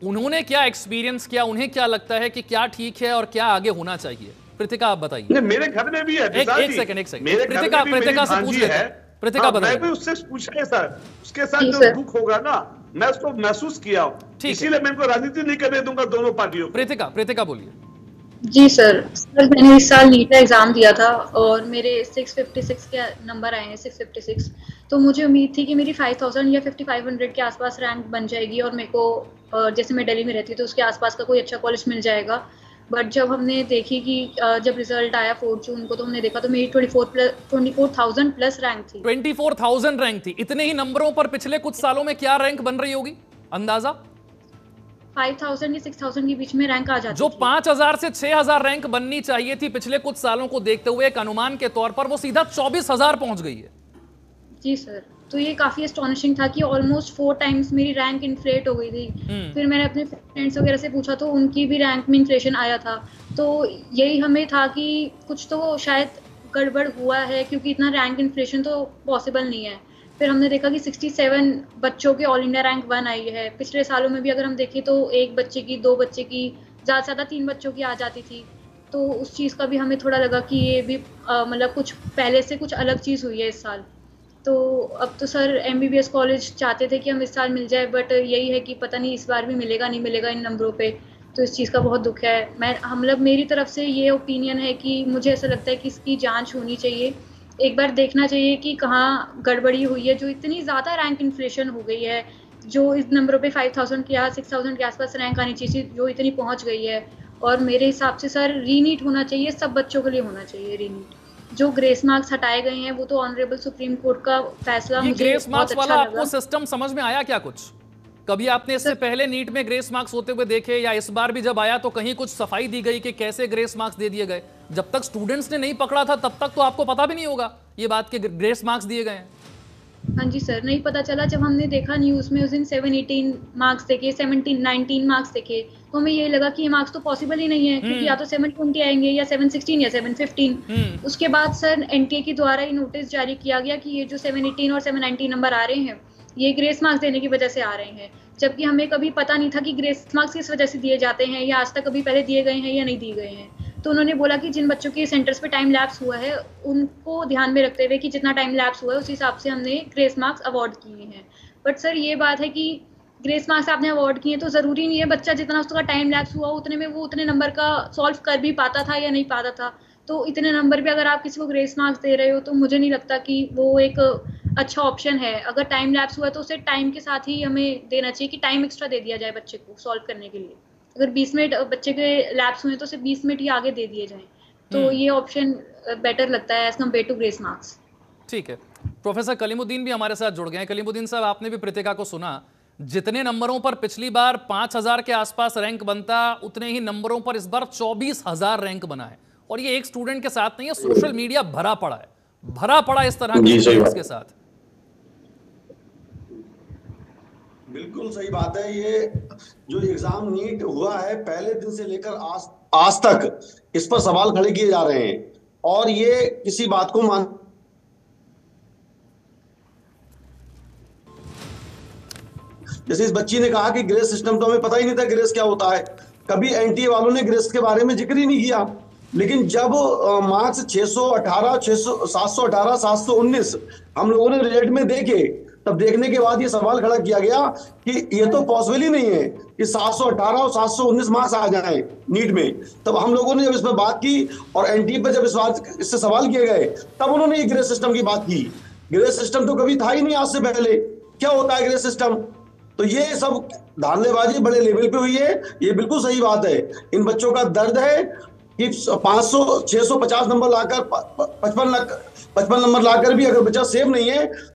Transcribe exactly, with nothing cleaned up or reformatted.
उन्होंने क्या एक्सपीरियंस किया, उन्हें क्या लगता है कि क्या ठीक है और क्या आगे होना चाहिए? प्रीतिका आप बताइए। मेरे घर में भी है एक एक सेकंड एक सेकंड मेरे प्रीतिका प्रीतिका से पूछ लेते है। हैं। प्रीतिका हाँ, मैं भी बताइए। उससे पूछा है सर, उसके साथ जो दुख होगा ना, मैं उसको महसूस किया, इसीलिए मैं इनको राजनीति नहीं करने दूंगा दोनों पार्टियों को। प्रीतिका प्रीतिका बोलिए। जी सर, सर मैंने इस साल नीट का एग्ज़ाम दिया था और मेरे छह सौ छप्पन के नंबर आए हैं, छह सौ छप्पन। तो मुझे उम्मीद थी कि मेरी पाँच हज़ार या पचपन सौ के आसपास रैंक बन जाएगी और मेरे को, जैसे मैं दिल्ली में रहती हूँ तो उसके आसपास का कोई अच्छा कॉलेज मिल जाएगा। बट जब हमने देखी कि जब रिजल्ट आया चार जून को, तो हमने देखा तो मेरी चौबीस प्लस चौबीस हज़ार प्लस रैंक थी। चौबीस हज़ार रैंक थी। इतने ही नंबरों पर पिछले कुछ सालों में क्या रैंक बन रही होगी अंदाजा? पाँच हज़ार या छह हज़ार के बीच में रैंक आ जाती जो थी। पाँच हज़ार से छह हज़ार रैंक बननी चाहिए थी पिछले कुछ सालों को देखते हुए, एक अनुमान के तौर पर वो सीधा चौबीस हज़ार पहुंच गई है। जी सर, तो ये काफी एस्टोनिशिंग था कि ऑलमोस्ट फोर टाइम्स मेरी रैंक इन्फ्लेट हो गई थी। फिर मैंने अपने फ्रेंड्स वगैरह से पूछा तो उनकी भी रैंक में इन्फ्लेशन आया था। तो यही हमें था कि कुछ तो शायद गड़बड़ हुआ है, क्योंकि इतना रैंक इन्फ्लेशन तो पॉसिबल नहीं है। फिर हमने देखा कि सड़सठ बच्चों की ऑल इंडिया रैंक वन आई है। पिछले सालों में भी अगर हम देखें तो एक बच्चे की, दो बच्चे की, ज़्यादा से ज़्यादा तीन बच्चों की आ जाती थी। तो उस चीज़ का भी हमें थोड़ा लगा कि ये भी मतलब कुछ पहले से कुछ अलग चीज़ हुई है इस साल। तो अब तो सर एमबीबीएस कॉलेज चाहते थे कि हम इस साल मिल जाए, बट यही है कि पता नहीं इस बार भी मिलेगा नहीं मिलेगा इन नंबरों पे। तो इस चीज़ का बहुत दुख है। मैं हम लोग मेरी तरफ से ये ओपिनियन है कि मुझे ऐसा लगता है कि इसकी जांच होनी चाहिए। एक बार देखना चाहिए कि कहाँ गड़बड़ी हुई है, जो इतनी ज़्यादा रैंक इन्फ्लेशन हो गई है, जो इस नंबरों पे फाइव थाउजेंड के या सिक्स थाउजेंड के आसपास रैंक आनी चाहिए, जो इतनी पहुँच गई है। और मेरे हिसाब से सर रीनीट होना चाहिए, सब बच्चों के लिए होना चाहिए रीनीट। जो ग्रेस मार्क्स हटाए गए हैं वो तो ऑनरेबल सुप्रीम कोर्ट का फैसला मुझे ग्रेस बहुत अच्छा वाला आपको सिस्टम समझ में आया क्या? कुछ कभी आपने इससे पहले नीट में ग्रेस मार्क्स होते हुए देखे, या इस बार भी जब आया तो कहीं कुछ सफाई दी गई कि कैसे ग्रेस मार्क्स दे दिए गए? जब तक स्टूडेंट्स ने नहीं पकड़ा था तब तक तो आपको पता भी नहीं होगा ये बात कि ग्रेस मार्क्स दिए गए हैं। हाँ जी सर, नहीं पता चला। जब हमने देखा न्यूज़ में उस दिन सेवन एटीन मार्क्स देखे, सेवनटीन नाइनटीन मार्क्स देखे, तो हमें ये लगा कि ये मार्क्स तो पॉसिबल ही नहीं है, क्योंकि या तो सेवन ट्वेंटी आएंगे या सेवन सिक्सटीन या सेवन फिफ्टीन। उसके बाद सर एनटीए के द्वारा ये नोटिस जारी किया गया कि ये जो सेवन एटीन और सेवन नाइनटीन नंबर आ रहे हैं ये ग्रेस मार्क्स देने की वजह से आ रहे हैं, जबकि हमें कभी पता नहीं था कि ग्रेस मार्क्स किस वजह से दिए जाते हैं, या आज तक कभी पहले दिए गए हैं या नहीं दिए गए हैं। तो उन्होंने बोला कि जिन बच्चों के सेंटर्स पे टाइम लैप्स हुआ है उनको ध्यान में रखते हुए कि जितना टाइम लैप्स हुआ है उस हिसाब से हमने ग्रेस मार्क्स अवार्ड किए हैं। बट सर ये बात है कि ग्रेस मार्क्स आपने अवार्ड किए तो ज़रूरी नहीं है बच्चा जितना उसका टाइम लैप्स हुआ उतने में वो उतने नंबर का सॉल्व कर भी पाता था या नहीं पाता था। तो इतने नंबर पे अगर आप किसी को ग्रेस मार्क्स दे रहे हो तो मुझे नहीं लगता कि वो एक अच्छा ऑप्शन है। अगर टाइम लैप्स हुआ तो उसे टाइम के साथ ही हमें देना चाहिए कि टाइम एक्स्ट्रा दे दिया जाए बच्चे को सॉल्व करने के लिए। अगर बीस मिनट बच्चे के लैप्स हुए तो सिर्फ बीस मिनट ही आगे दे दिए जाएं, तो ये ऑप्शन बेटर लगता है as compare to grace marks. ठीक है, प्रोफेसर कलीमुद्दीन भी हमारे साथ जुड़ गए हैं। कलीमुद्दीन साहब, आपने भी प्रीतिका को सुना। जितने नंबरों पर पिछली बार पांच हजार के आसपास रैंक बनता, उतने ही नंबरों पर इस बार चौबीस हजार रैंक बना है। और ये एक स्टूडेंट के साथ नहीं है, सोशल मीडिया भरा पड़ा है, भरा पड़ा इस तरह के स्टूडेंट्स के साथ। बिल्कुल सही बात है। ये जो एग्जाम नीट हुआ है पहले दिन से लेकर आज आज तक इस पर सवाल खड़े किए जा रहे हैं, और ये किसी बात को मान जैसे इस बच्ची ने कहा कि ग्रेस सिस्टम तो हमें पता ही नहीं था ग्रेस क्या होता है, कभी एनटीए वालों ने ग्रेस के बारे में जिक्र ही नहीं किया। लेकिन जब मार्क्स छह सौ अठारह, छह सौ, सात सौ अठारह, सात सौ उन्नीस हम लोगों ने रिजल्ट में देखे, तब देखने के बाद ये सवाल खड़ा किया गया कि ये तो पॉसिबल ही नहीं है कि सात सौ अठारह और सात सौ उन्नीस मार्क्स आ जाएं नीट में। तब हम लोगों ने जब इस पर बात की और एनटीए पर जब इस बात इससे सवाल किए गए, तब उन्होंने ये ग्रेस सिस्टम की बात की। ग्रेस सिस्टम तो कभी था ही नहीं आज से पहले, क्या होता है ग्रेस सिस्टम? तो ये सब धांधलेबाजी बड़े लेवल पे हुई है। ये बिल्कुल सही बात है। इन बच्चों का दर्द है कि पाँच सौ, छह सौ पचास नंबर लाकर, पचपन लाख पचपन नंबर लाकर भी अगर बच्चा सेफ नहीं है